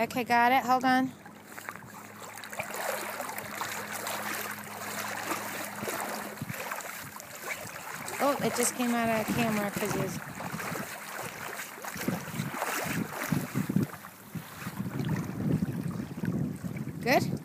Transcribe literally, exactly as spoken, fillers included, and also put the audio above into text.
Okay, got it. Hold on. Oh, it just came out of camera because it was... Good?